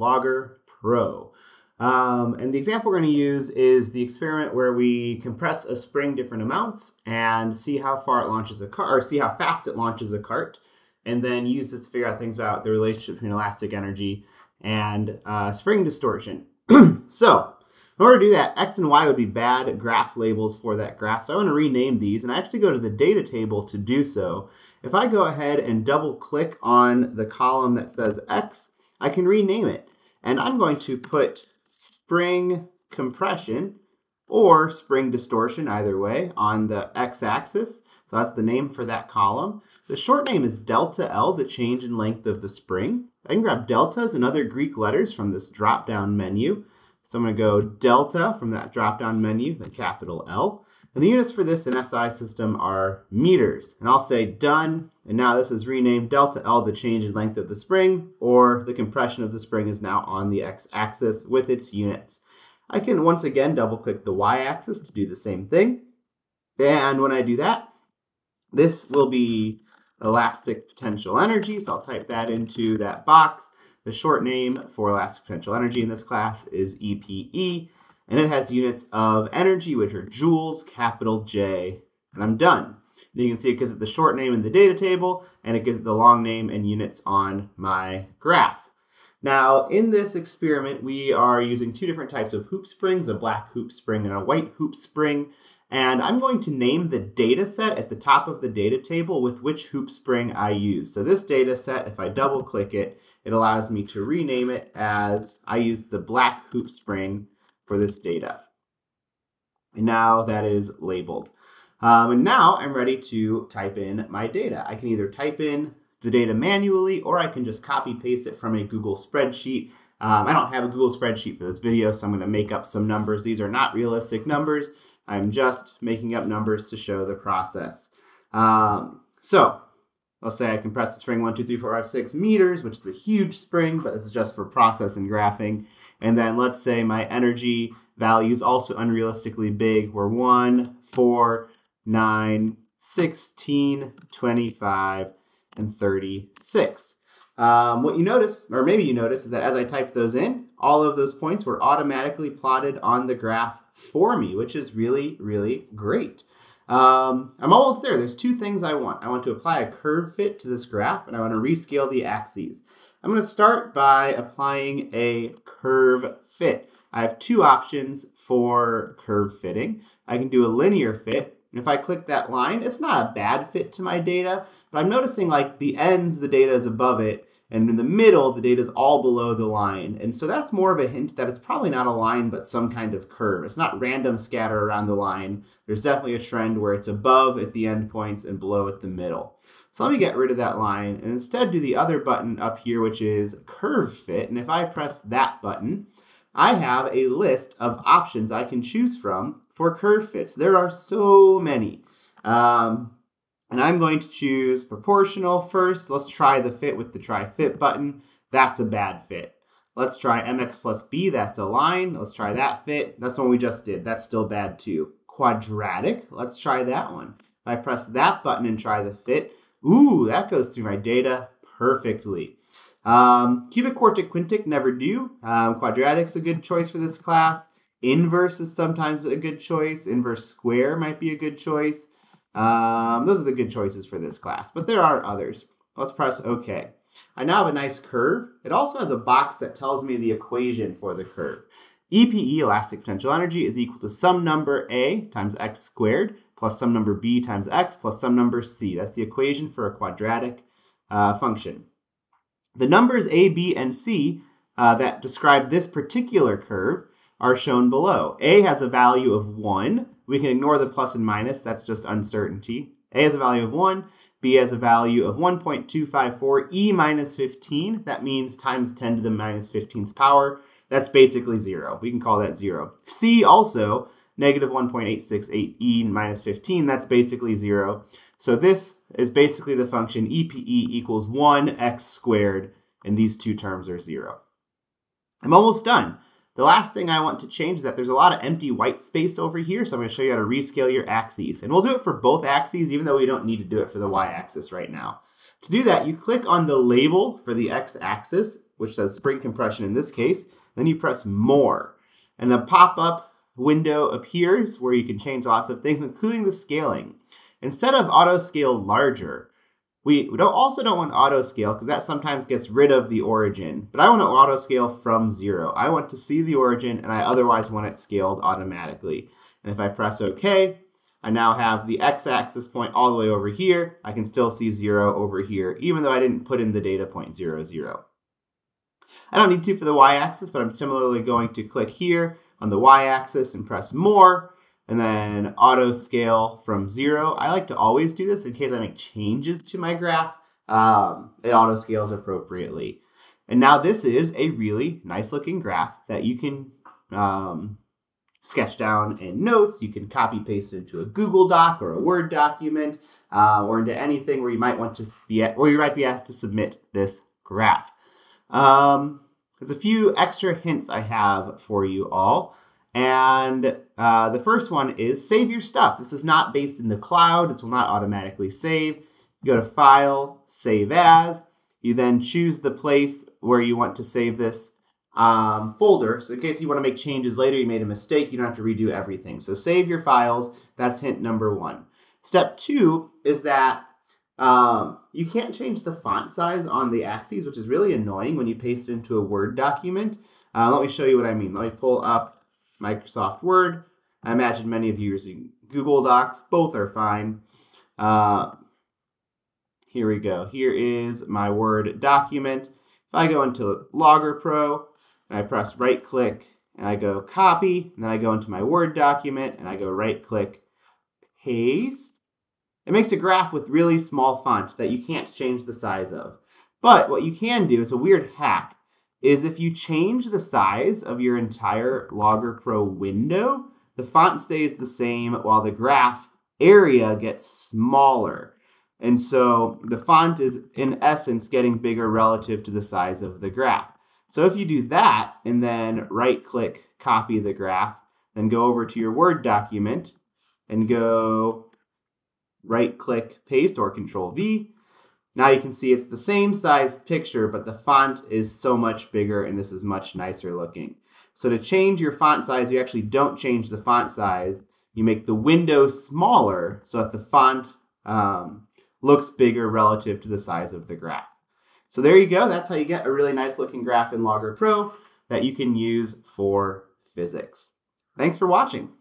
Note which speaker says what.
Speaker 1: Logger Pro. And the example we're going to use is the experiment where we compress a spring different amounts and see how far it launches a cart, or see how fast it launches a cart, and then use this to figure out things about the relationship between elastic energy and spring distortion. So, in order to do that, X and Y would be bad graph labels for that graph. So I want to rename these, and I actually go to the data table to do so. If I go ahead and double click on the column that says X, I can rename it. And I'm going to put spring compression or spring distortion, either way, on the X-axis. So that's the name for that column. The short name is delta L, the change in length of the spring. I can grab deltas and other Greek letters from this drop-down menu. So I'm going to go delta from that drop-down menu, then capital L. And the units for this in SI system are meters. And I'll say done. And now this is renamed delta L, the change in length of the spring, or the compression of the spring is now on the X-axis with its units. I can once again double-click the Y-axis to do the same thing. And when I do that, this will be elastic potential energy. So I'll type that into that box. The short name for elastic potential energy in this class is EPE, and it has units of energy, which are joules, capital J, and I'm done. And you can see it gives it the short name in the data table, and it gives it the long name and units on my graph. Now, in this experiment, we are using two different types of hoop springs, a black hoop spring and a white hoop spring. And I'm going to name the data set at the top of the data table with which hoop spring I use. So this data set, if I double click it, it allows me to rename it as I used the black hoop spring for this data. And now that is labeled. And now I'm ready to type in my data. I can either type in the data manually, or I can just copy paste it from a Google spreadsheet. I don't have a Google spreadsheet for this video, so I'm going to make up some numbers. These are not realistic numbers. I'm just making up numbers to show the process. So let's say I compress the spring 1, 2, 3, 4, 5, 6 meters, which is a huge spring, but this is just for process and graphing. And then let's say my energy value is also unrealistically big. We're 1, 4, 9, 16, 25, and 36. What you notice, or maybe you notice, is that as I typed those in, all of those points were automatically plotted on the graph for me, which is really, really great. I'm almost there. There's two things I want. I want to apply a curve fit to this graph, and I want to rescale the axes. I'm going to start by applying a curve fit. I have two options for curve fitting. I can do a linear fit, and if I click that line, it's not a bad fit to my data, but I'm noticing like the ends, the data is above it, and in the middle, the data is all below the line. And so that's more of a hint that it's probably not a line, but some kind of curve. It's not random scatter around the line. There's definitely a trend where it's above at the end points and below at the middle. So let me get rid of that line and instead do the other button up here, which is curve fit. And if I press that button, I have a list of options I can choose from for curve fits. There are so many. And I'm going to choose proportional first. Let's try the fit with the try fit button. That's a bad fit. Let's try mx plus b. That's a line. Let's try that fit. That's the one we just did. That's still bad too. Quadratic. Let's try that one. If I press that button and try the fit, ooh, that goes through my data perfectly. Cubic, quartic, quintic, never do. Quadratic's a good choice for this class. Inverse is sometimes a good choice. Inverse square might be a good choice. Those are the good choices for this class, but there are others. Let's press OK. I now have a nice curve. It also has a box that tells me the equation for the curve. EPE, elastic potential energy, is equal to some number A times x squared plus some number B times x plus some number C. That's the equation for a quadratic function. The numbers A, B, and C that describe this particular curve are shown below. A has a value of 1. We can ignore the plus and minus. That's just uncertainty. A has a value of 1. B has a value of 1.254 e minus 15. That means times 10 to the minus 15th power. That's basically 0. We can call that 0. C also, negative 1.868 e minus 15. That's basically 0. So this is basically the function EPE equals 1x squared, and these two terms are 0. I'm almost done. The last thing I want to change is that there's a lot of empty white space over here, so I'm going to show you how to rescale your axes. And we'll do it for both axes, even though we don't need to do it for the y-axis right now. To do that, you click on the label for the x-axis, which says spring compression in this case, then you press more. And a pop-up window appears where you can change lots of things, including the scaling. Instead of auto scale larger, we also don't want auto scale because that sometimes gets rid of the origin. But I want to auto scale from 0. I want to see the origin, and I otherwise want it scaled automatically. And if I press OK, I now have the x-axis point all the way over here. I can still see 0 over here, even though I didn't put in the data point 0, 0. I don't need to for the y-axis, but I'm similarly going to click here on the y-axis and press more, and then auto scale from 0. I like to always do this in case I make changes to my graph. It auto scales appropriately. And now this is a really nice looking graph that you can sketch down in notes. You can copy paste it into a Google Doc or a Word document, or into anything where you might want to where you might be asked to submit this graph. There's a few extra hints I have for you all. And the first one is save your stuff. This is not based in the cloud. This will not automatically save. You go to File, Save As. You then choose the place where you want to save this folder. So in case you want to make changes later, you made a mistake, you don't have to redo everything. So save your files. That's hint number 1. Step 2 is that you can't change the font size on the axes, which is really annoying when you paste it into a Word document. Let me show you what I mean. Let me pull up Microsoft Word. I imagine many of you are using Google Docs. Both are fine. Here we go. Here is my Word document. If I go into Logger Pro, and I press right click, and I go copy, and then I go into my Word document, and I go right click, paste. It makes a graph with really small font that you can't change the size of. But what you can do, is a weird hack, is if you change the size of your entire Logger Pro window, the font stays the same while the graph area gets smaller. And so the font is, in essence, getting bigger relative to the size of the graph. So if you do that, and then right-click, copy the graph, then go over to your Word document, and go right-click, paste, or Control-V, now you can see it's the same size picture, but the font is so much bigger, and this is much nicer looking. So to change your font size, you actually don't change the font size. You make the window smaller so that the font looks bigger relative to the size of the graph. So there you go. That's how you get a really nice looking graph in Logger Pro that you can use for physics. Thanks for watching.